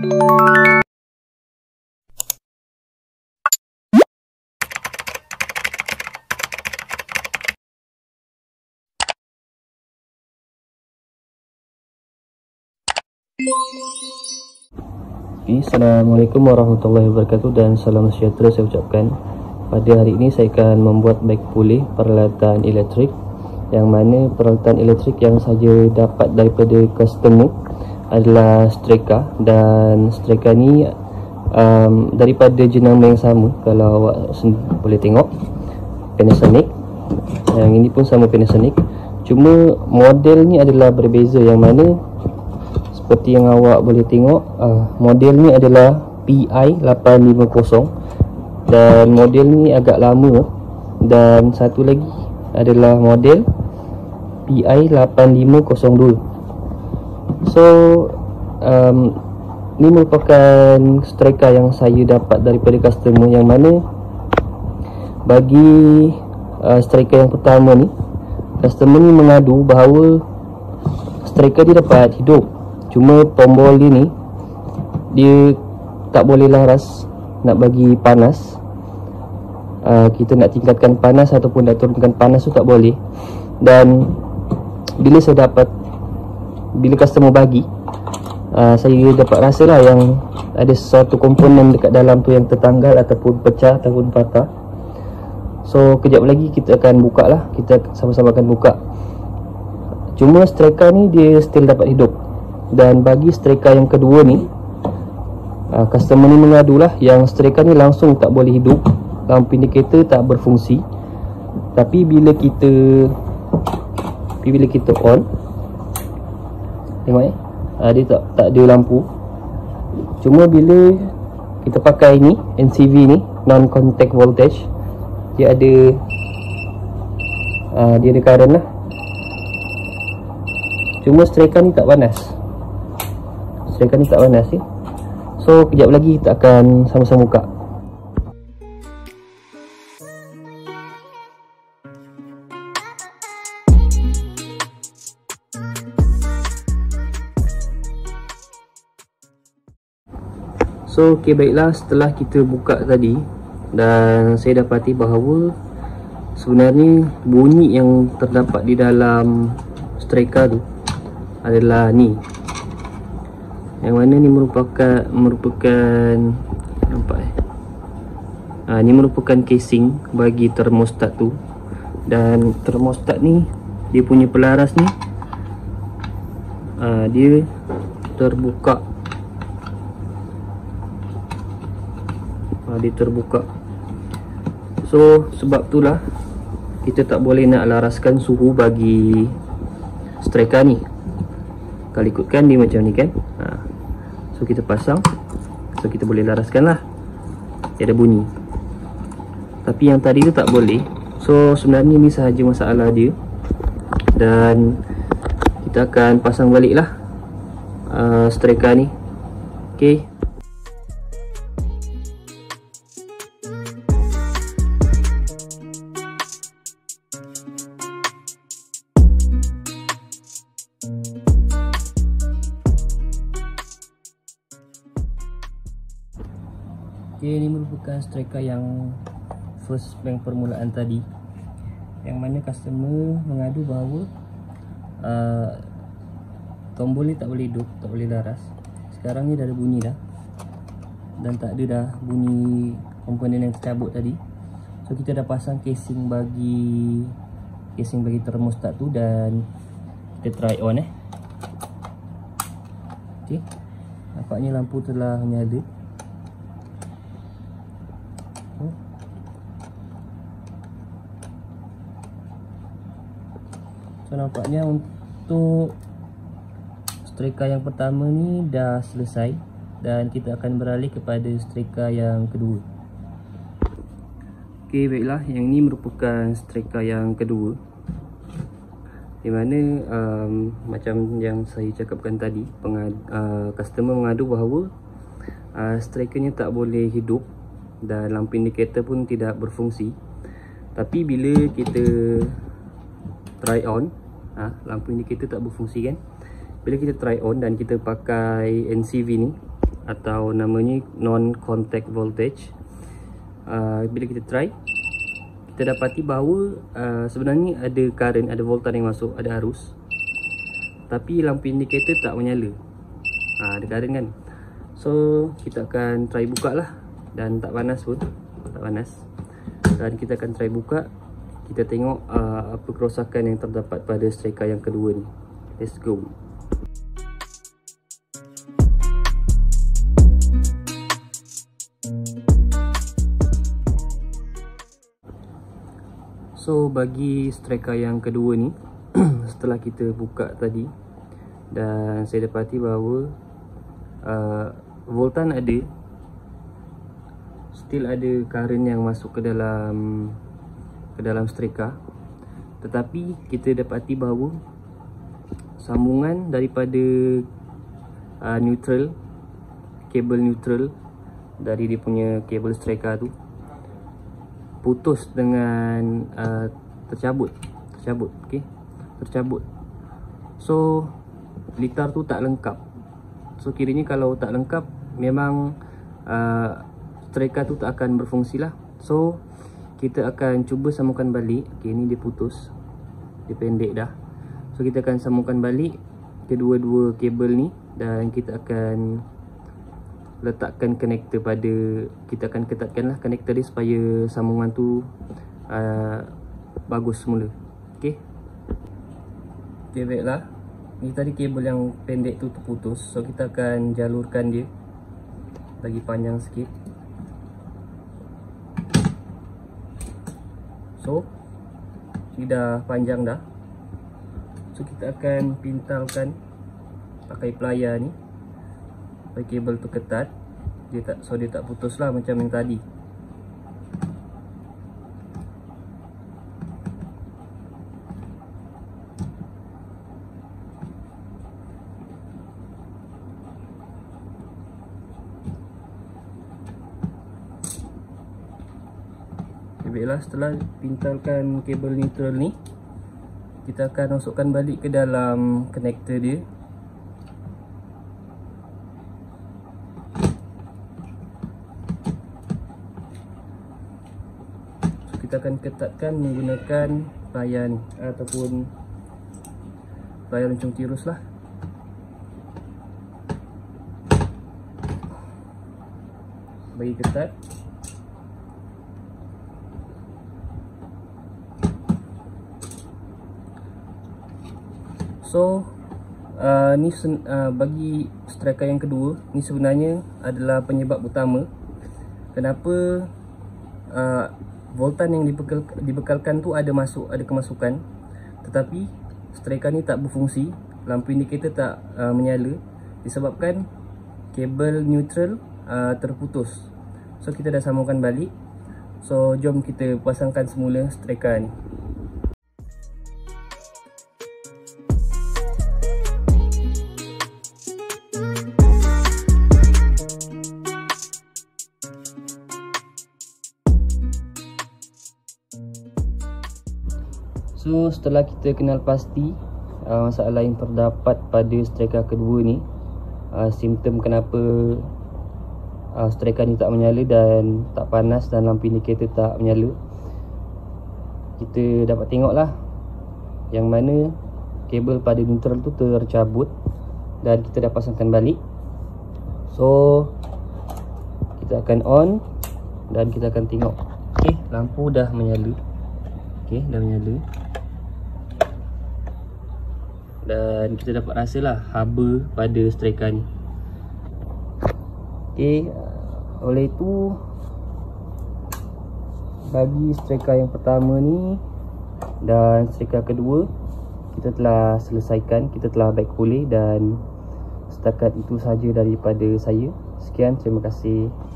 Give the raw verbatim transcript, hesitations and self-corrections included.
Assalamualaikum warahmatullahi wabarakatuh dan salam sejahtera saya ucapkan. Pada hari ini saya akan membuat baik pulih peralatan elektrik, yang mana peralatan elektrik yang saya dapat daripada customer adalah Streka, dan Streka ni um, daripada jenama yang sama. Kalau awak boleh tengok, Panasonic. Yang ini pun sama Panasonic, cuma model ni adalah berbeza, yang mana seperti yang awak boleh tengok, uh, model ni adalah P I lapan lima kosong, dan model ni agak lama. Dan satu lagi adalah model P I lapan lima kosong dua. So um, ni merupakan Streka yang saya dapat daripada customer, yang mana bagi uh, Streka yang pertama ni, customer ni mengadu bahawa Streka dia dapat hidup, cuma tombol dia ni dia tak boleh laras nak bagi panas. uh, Kita nak tingkatkan panas ataupun nak turunkan panas tu tak boleh. Dan bila saya dapat, bila customer bagi, uh, saya dapat rasa lah yang ada sesuatu komponen dekat dalam tu yang tertanggal ataupun pecah ataupun patah. So kejap lagi kita akan buka lah, kita sama-sama akan buka. Cuma Streka ni dia still dapat hidup. Dan bagi Streka yang kedua ni, uh, customer ni mengadulah yang Streka ni langsung tak boleh hidup, lampu indikator tak berfungsi. Tapi bila kita bila kita on, tengok eh, uh, dia tak tak ada lampu. Cuma bila kita pakai ni N C V ni, non contact voltage, dia ada uh, dia ada current lah. Cuma Streka ni tak panas. Streka ni tak panas ya. So kejap lagi kita akan sama-sama buka. So ok, baiklah, setelah kita buka tadi, dan saya dapati bahawa sebenarnya bunyi yang terdapat di dalam Streka tu adalah ni, yang mana ni merupakan merupakan nampak eh ha, ni merupakan casing bagi termostat tu. Dan termostat ni dia punya pelaras ni ha, dia terbuka ha, dia terbuka. So sebab itulah kita tak boleh nak laraskan suhu bagi Streka ni. Kalau ikutkan dia macam ni kan, ha. So kita pasang, so kita boleh laraskan lah, dia ada bunyi. Tapi yang tadi tu tak boleh. So sebenarnya ni sahaja masalah dia, dan kita akan pasang balik lah uh, Streka ni. Ok, Okay, ini merupakan Streka yang first bank permulaan tadi, yang mana customer mengadu bahawa uh, tombol ni tak boleh hidup, tak boleh laras. Sekarang ni dah ada bunyi dah, dan tak ada dah bunyi komponen yang tercabut tadi. So kita dah pasang casing bagi casing bagi termostat tu, dan kita try on eh. Okay, nampaknya lampu telah menyala. So nampaknya untuk Streka yang pertama ni dah selesai, dan kita akan beralih kepada Streka yang kedua. Ok, baiklah, yang ni merupakan Streka yang kedua, di mana um, macam yang saya cakapkan tadi, pengadu, uh, customer mengadu bahawa uh, Streka nya tak boleh hidup dan lampu indikator pun tidak berfungsi. Tapi bila kita try on, ha, lampu indikator tak berfungsi kan. Bila kita try on dan kita pakai N C V ni, atau namanya non contact voltage. Uh, bila kita try, kita dapati bahawa uh, sebenarnya ada current, ada voltan yang masuk, ada arus, tapi lampu indikator tak menyala. uh, Ada current kan. So kita akan try buka lah, dan tak panas pun, tak panas. Dan kita akan try buka. Kita tengok uh, apa kerosakan yang terdapat pada striker yang kedua ni. Let's go. So bagi striker yang kedua ni, setelah kita buka tadi, dan saya dapati bahawa uh, voltan ada, still ada current yang masuk ke dalam ke dalam striker, tetapi kita dapati bahawa sambungan daripada uh, neutral, kabel neutral dari dia punya kabel striker tu putus dengan uh, tercabut, tercabut, okey, tercabut. So litar tu tak lengkap. So kiranya kalau tak lengkap, memang uh, striker tu tak akan berfungsi lah. So kita akan cuba sambungkan balik. Okey, ni dia putus, dia pendek dah. So kita akan sambungkan balik kedua-dua kabel ni, dan kita akan letakkan konektor pada, kita akan ketatkan lah konektor dia supaya sambungan tu uh, bagus semula. Okey, okay, baiklah. Ni tadi kabel yang pendek tu terputus, so kita akan jalurkan dia lagi panjang sikit. So ni dah panjang dah. So kita akan pintalkan pakai plier ni supaya kabel tu ketat, dia tak, so dia tak putus lah macam yang tadi. Baiklah, setelah pintalkan kabel neutral ni, kita akan masukkan balik ke dalam konektor dia. Kita akan ketatkan menggunakan plier ni, ataupun plier runcung tirus lah. Bagi ketat. So uh, ni uh, bagi striker yang kedua ni sebenarnya adalah penyebab utama kenapa uh, voltan yang dibekal, dibekalkan tu ada masuk, ada kemasukan, tetapi striker ni tak berfungsi, lampu indikator tak uh, menyala, disebabkan kabel neutral uh, terputus. So kita dah sambungkan balik. So jom kita pasangkan semula striker ni. So setelah kita kenal pasti uh, masalah yang terdapat pada striker kedua ni, uh, simptom kenapa uh, striker ni tak menyala dan tak panas, dan lampu indikator tak menyala, kita dapat tengoklah yang mana kabel pada neutral tu tercabut, dan kita dah pasangkan balik. So kita akan on dan kita akan tengok. Okey, lampu dah menyala. Okey, dah menyala. Dan kita dapat rasalah haba pada striker ni. Okey, oleh itu bagi striker yang pertama ni dan striker kedua kita telah selesaikan, kita telah baik pulih, dan setakat itu saja daripada saya. Sekian, terima kasih.